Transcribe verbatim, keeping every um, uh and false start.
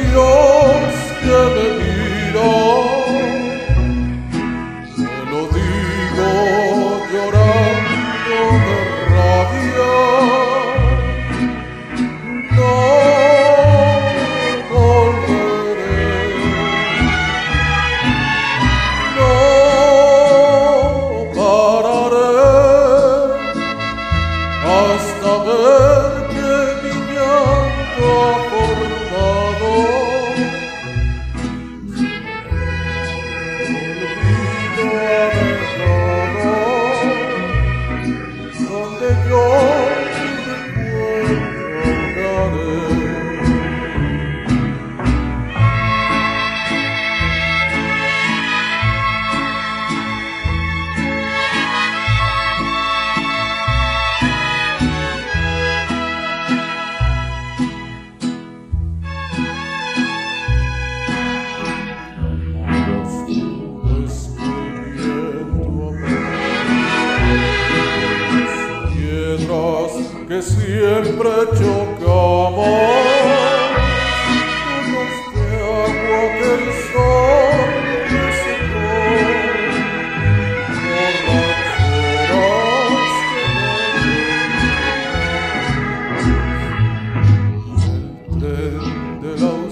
Dios que me mira, te lo digo llorando de rabia. No volveré, no pararé hasta ver que mi llanto ha formado olvido alejado, donde yo mi recuerdo ahogaré. Que siempre chocamos, unos de agua que el sol me secó, borracheras que me llevan. El tren de la